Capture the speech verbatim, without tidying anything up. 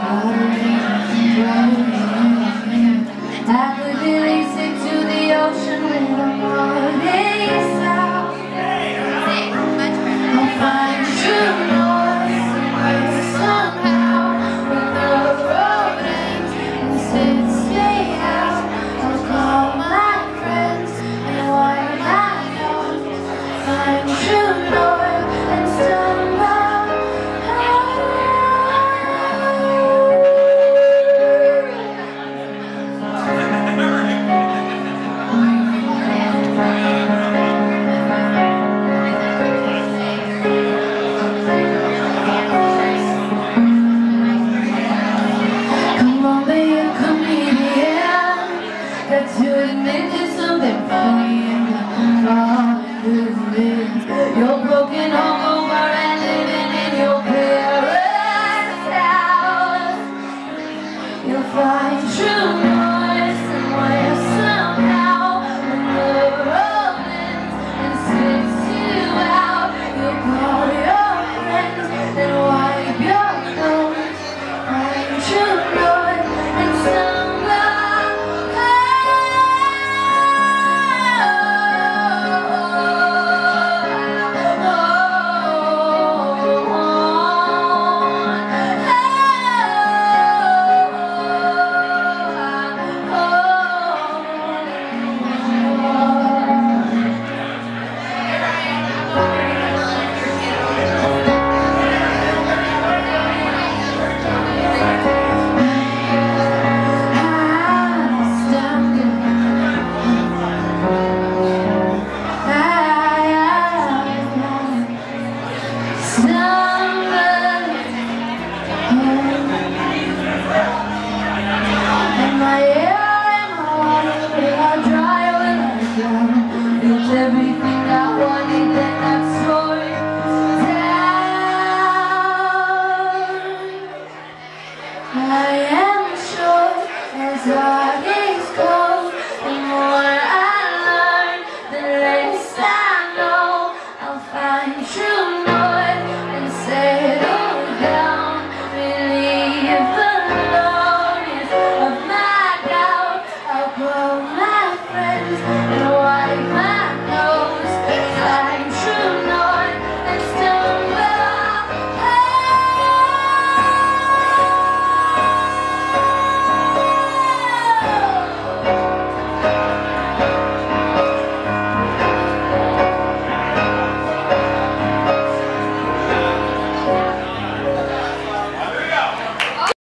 I could release it to the ocean when the morning's out. I'll find true noise somewhere, somehow, when the road ends and says stay out. I'll call my friends and wipe my nose, find true noise and somehow. To admit there's something funny in the falling business. You're broken all over and living in your parents' house. You'll find true noise somewhere, somehow, when the road ends and spits you out. You'll call your friends and wipe your nose. Find true noise and somehow. No.